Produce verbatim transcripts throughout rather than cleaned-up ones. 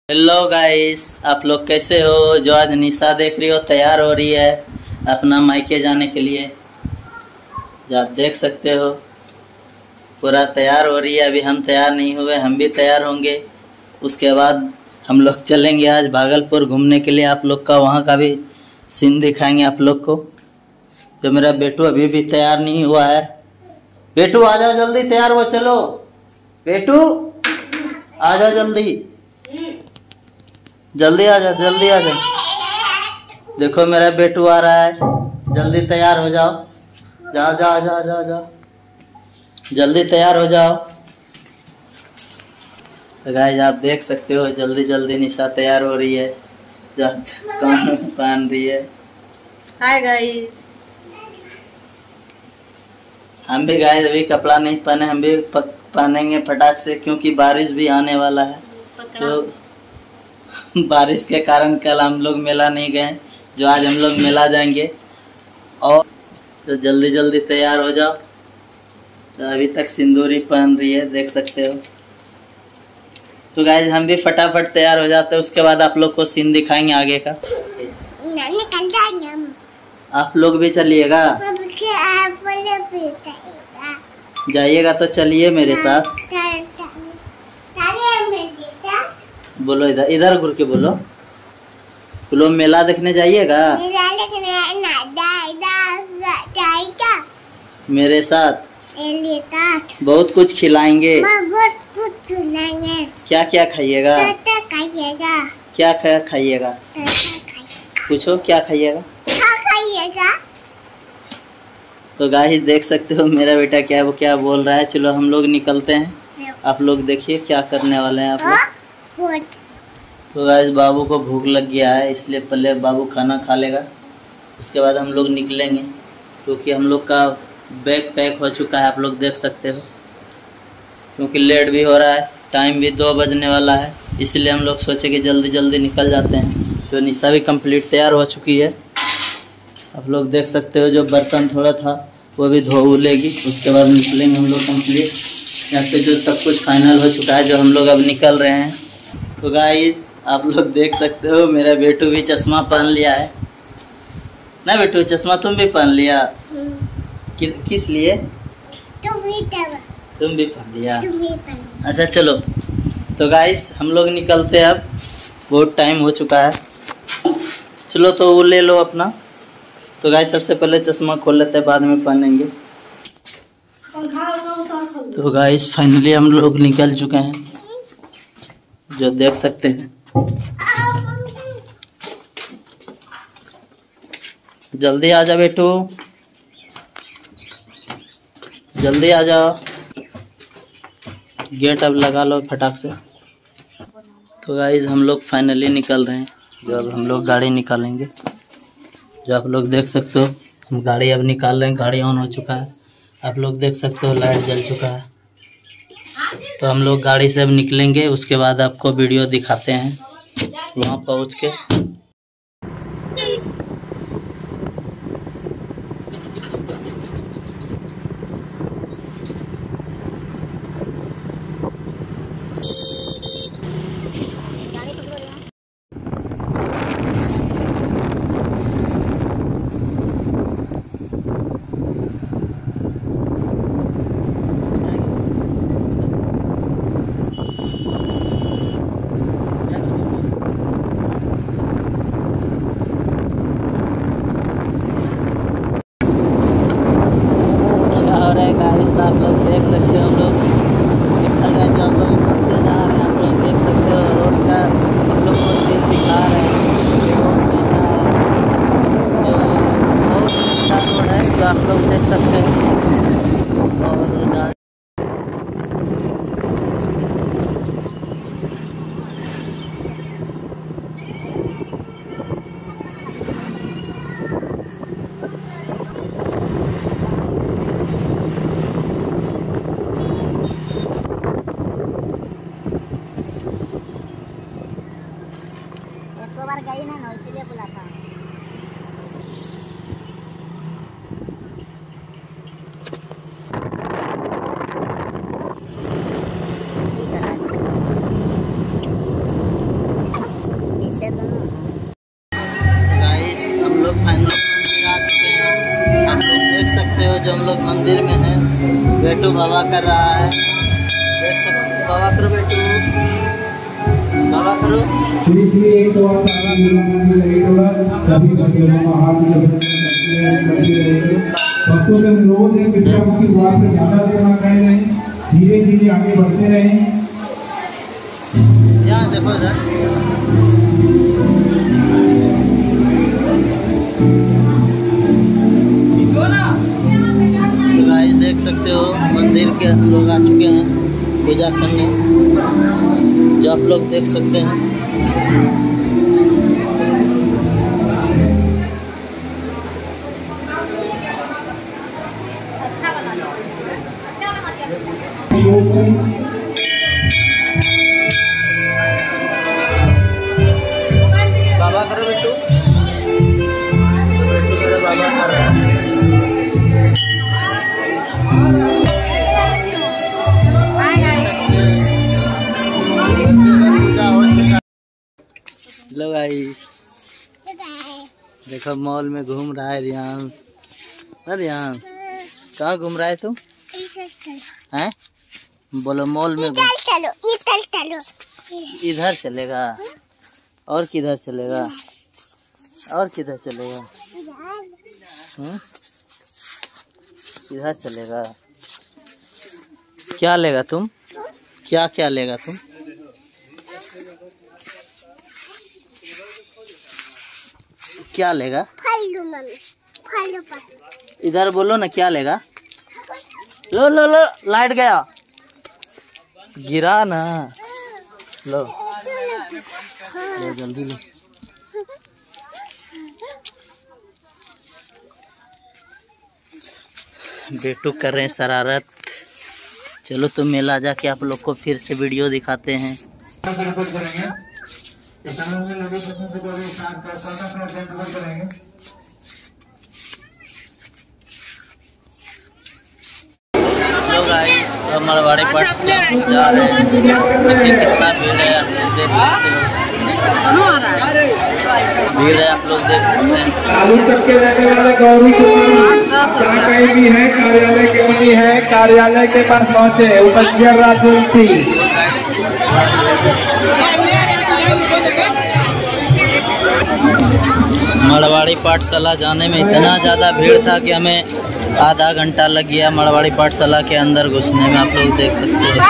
Hello guys, आप लोग कैसे हो। जो आज निशा देख रही हो तैयार हो रही है अपना मायके जाने के लिए। जो आप देख सकते हो पूरा तैयार हो रही है। अभी हम तैयार नहीं हुए, हम भी तैयार होंगे। उसके बाद हम लोग चलेंगे आज भागलपुर घूमने के लिए। आप लोग का वहाँ का भी सीन दिखाएंगे आप लोग को। जो मेरा बेटू अभी भी तैयार नहीं हुआ है। बेटू आ जाओ जल्दी, तैयार हो चलो। बेटू आ जाओ जल्दी, जल्दी आ जा, जल्दी आ जा। देखो मेरा बेटू आ रहा है, जल्दी तैयार हो जाओ। जाओ जाओ जाओ जाओ जाओ, जल्दी तैयार हो जाओ। तो गाइस आप देख सकते हो जल्दी जल्दी निशा तैयार हो रही है, जब कान में पहन रही है। हाय गाइस, हम भी गाइस अभी कपड़ा नहीं पहने, हम भी पहनेंगे फटाक से, क्योंकि बारिश भी आने वाला है। तो बारिश के कारण कल हम लोग मेला नहीं गए, जो आज हम लोग मेला जाएंगे। और तो जल्दी जल्दी तैयार हो जाओ। तो अभी तक सिंदूरी पहन रही है, देख सकते हो। तो गाइस हम भी फटाफट तैयार हो जाते हैं, उसके बाद आप लोग को सीन दिखाएंगे आगे का। आप लोग भी चलिएगा, जाइएगा तो चलिए मेरे साथ। बोलो इधर इधर घुर के बोलो, बोलो मेला देखने जाइएगा मेरे साथ। बहुत कुछ खिलाएंगे। बहुत कुछ खिलाएंगे। क्या क्या खाइएगा? खाइएगा। क्या क्या खाइएगा? पूछो क्या खाइएगा? खाइएगा। तो गाइस देख सकते हो मेरा बेटा क्या वो क्या बोल रहा है। चलो हम लोग निकलते हैं, आप लोग देखिए क्या करने वाले हैं आप लोग। तो गाइस बाबू को भूख लग गया है, इसलिए पहले बाबू खाना खा लेगा, उसके बाद हम लोग निकलेंगे। क्योंकि हम लोग का बैग पैक हो चुका है, आप लोग देख सकते हो। क्योंकि लेट भी हो रहा है, टाइम भी दो बजने वाला है, इसलिए हम लोग सोचे कि जल्दी जल्दी निकल जाते हैं। तो निशा भी कंप्लीट तैयार हो चुकी है, आप लोग देख सकते हो। जो बर्तन थोड़ा था वो भी धो लेगी, उसके बाद निकलेंगे हम लोग कंप्लीट। यहाँ पे जो सब कुछ फाइनल हो चुका है, जो हम लोग अब निकल रहे हैं। तो गाइस आप लोग देख सकते हो मेरा बेटू भी चश्मा पहन लिया है ना। बेटू चश्मा तुम भी पहन लिया? कि, किस लिए? तुम भी तुम भी पहन लिया? तुम भी पहन। अच्छा चलो। तो गाइस हम लोग निकलते हैं, अब बहुत टाइम हो चुका है। चलो तो वो ले लो अपना। तो गाइस सबसे पहले चश्मा खोल लेते हैं, बाद में पहनेंगे। तो गाइस फाइनली हम लोग निकल चुके हैं, जो देख सकते हैं। जल्दी आ जा बेटू, जल्दी आ जाओ। गेट अब लगा लो फटाक से। तो गाइस हम लोग फाइनली निकल रहे हैं, जो अब हम लोग गाड़ी निकालेंगे। जो आप लोग देख सकते हो हम गाड़ी अब निकाल रहे हैं, गाड़ी ऑन हो चुका है। आप लोग देख सकते हो लाइट जल चुका है। तो हम लोग गाड़ी से अब निकलेंगे, उसके बाद आपको वीडियो दिखाते हैं वहाँ पहुँच के। आप लोग देख सकते हो हम लोग निकल रहे हैं, जो हम लोग घर से जा रहे हैं। आप लोग देख सकते हो रोड का हम लोग को सीन दिखा रहे हैं, रोड कैसा है। तो बहुत अच्छा रोड है, जो आप लोग देख सकते हो। और बार गई ना ना इसीलिए बुला था। बाबा कर रहा है, देख सकते हैं। बाबा करो बेटू, बाबा करो। भक्तों से अनुरोध है कि आपकी दुआ पे ज्यादा देर ना करें नहीं, धीरे धीरे आगे बढ़ते रहें। यहाँ देखो इधर, गाइस देख सकते हो मंदिर के हम लोग आ चुके हैं पूजा करने, जो आप लोग देख सकते हैं। बाबा करो बेटू, बेटू बाबा कर रहा है। हेलो गाइस, देखो मॉल में घूम रहा है रियान। अरे रियान कहाँ घूम रहा है तू? हैं? बोलो मॉल में घूम। चलो इधर चलो। इधर चलेगा और किधर चलेगा? और किधर चलेगा? हम्म? इधर चलेगा। क्या लेगा तुम? क्या क्या लेगा तुम? क्या लेगा? फल लो मम्मी, फल लो पर। इधर बोलो ना, क्या लेगा? लो लो लो, लाइट गया, गिरा ना। लो लो जल्दी लो। बेटू कर रहे हैं शरारत। चलो तो मेला जाके आप लोग को फिर से वीडियो दिखाते हैं। हेलो गाइस, हम मड़वाड़ी पार्ट्स पे जा रहे हैं। देखिए कितना भीड़ है, आप लोग देख सकते हो। भीड़ है, आप लोग देख सकते हैं। आलू चक्के लेने वाले गौरी जहाँ कहीं भी है, कार्यालय के मनी है, कार्यालय के पास पहुँचे उपस्थित राजू सिंह। मड़वाड़ी पाठशाला जाने में इतना ज़्यादा भीड़ था कि हमें आधा घंटा लग गया मड़वाड़ी पाठशाला के अंदर घुसने में। आप लोग देख सकते हैं।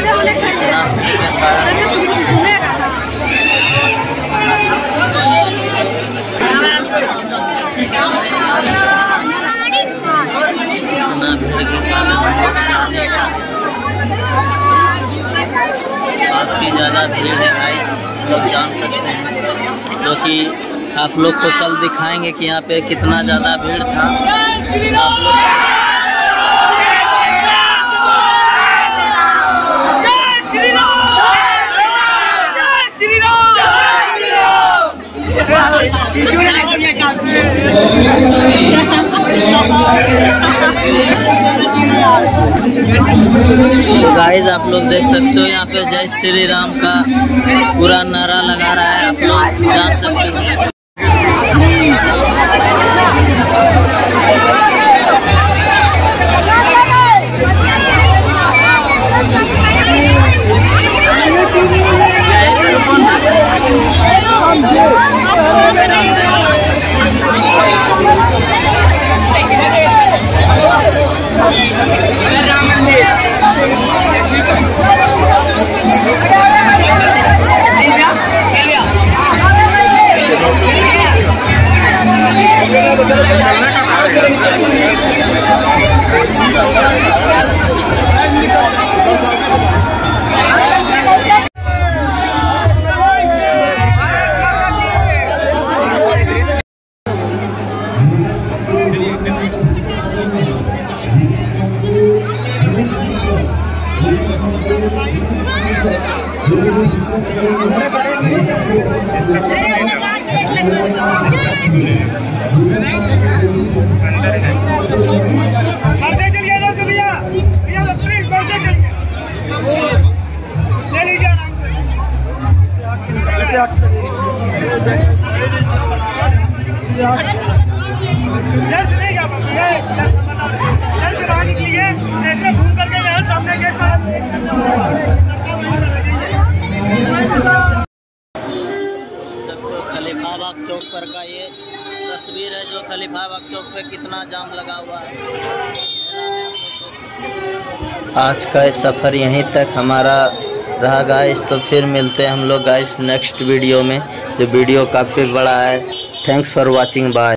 काफ़ी ज़्यादा भीड़ है गाइस, लोग जान सकते हैं, क्योंकि आप लोग को कल दिखाएंगे कि यहाँ पे कितना ज़्यादा भीड़ था। आप लोग गाइस आप लोग देख सकते हो, यहाँ पे जय श्री राम का पूरा नारा लगा रहा है। आप लोग जान सकते हो। ऐसे घूम करके खलीफाबाग चौक पर का ये तस्वीर है, जो खलीफाबाग चौक पे कितना जाम लगा हुआ है। आज का सफ़र यहीं तक हमारा रहा गाइस, तो फिर मिलते हैं हम लोग गाइस नेक्स्ट वीडियो में, जो वीडियो काफ़ी बड़ा है। Thanks for watching, bye.